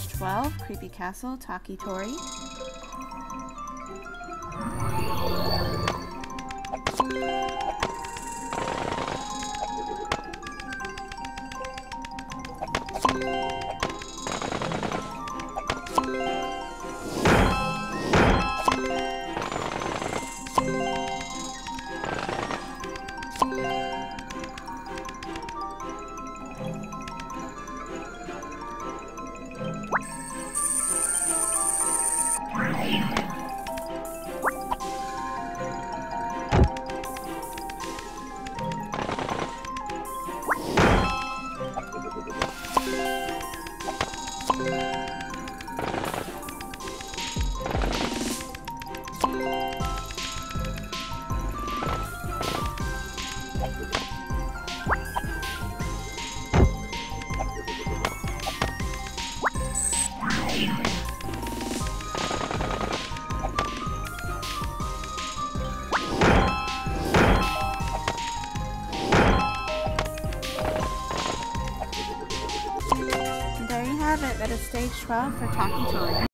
Stage 12, Creepy Castle, Toki Tori. There you have it. That is Stage 12 for Toki Tori.